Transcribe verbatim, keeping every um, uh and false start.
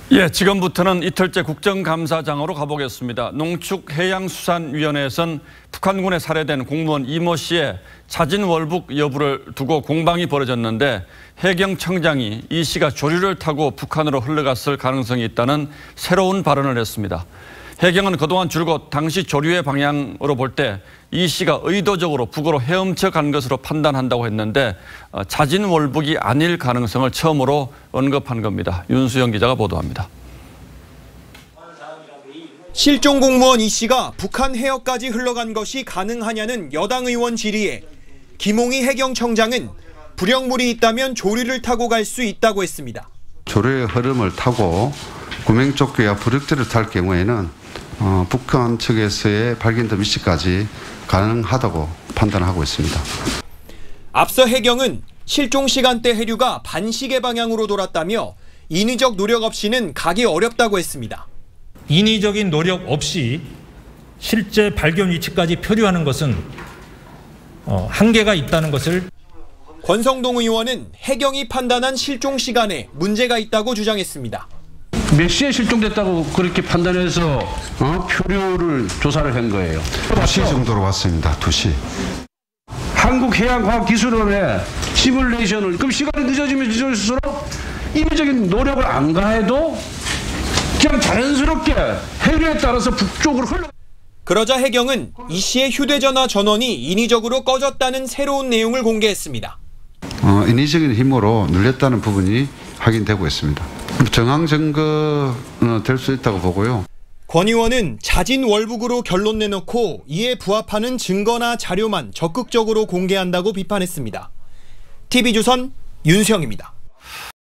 예, 지금부터는 이틀째 국정감사장으로 가보겠습니다. 농축해양수산위원회에선 북한군에 살해된 공무원 이모 씨의 자진월북 여부를 두고 공방이 벌어졌는데 해경청장이 이 씨가 조류를 타고 북한으로 흘러갔을 가능성이 있다는 새로운 발언을 했습니다. 해경은 그동안 줄곧 당시 조류의 방향으로 볼 때 이 씨가 의도적으로 북으로 헤엄쳐 간 것으로 판단한다고 했는데 자진월북이 아닐 가능성을 처음으로 언급한 겁니다. 윤수영 기자가 보도합니다. 실종 공무원 이 씨가 북한 해역까지 흘러간 것이 가능하냐는 여당 의원 질의에 김홍희 해경청장은 불영물이 있다면 조류를 타고 갈 수 있다고 했습니다. 조류의 흐름을 타고 구명조끼와 부력제를 탈 경우에는 어, 북한 측에서의 발견된 위치까지 가능하다고 판단하고 있습니다. 앞서 해경은 실종 시간대 해류가 반시계 방향으로 돌았다며 인위적 노력 없이는 가기 어렵다고 했습니다. 인위적인 노력 없이 실제 발견 위치까지 표류하는 것은 어, 한계가 있다는 것을. 권성동 의원은 해경이 판단한 실종 시간에 문제가 있다고 주장했습니다. 몇 시에 실종됐다고 그렇게 판단해서 어? 표류를 조사를 한 거예요. 두 시 정도로 왔습니다. 두 시. 한국해양과학기술원의 시뮬레이션을 그럼 시간이 늦어지면 늦어질수록 인위적인 노력을 안 가해도 그냥 자연스럽게 해류에 따라서 북쪽으로 흘러. 그러자 해경은 이 씨의 휴대전화 전원이 인위적으로 꺼졌다는 새로운 내용을 공개했습니다. 어, 인위적인 힘으로 눌렸다는 부분이 확인되고 있습니다. 정황 증거 될 수 있다고 보고요. 권 의원은 자진월북으로 결론 내놓고 이에 부합하는 증거나 자료만 적극적으로 공개한다고 비판했습니다. 티비조선 윤수영입니다.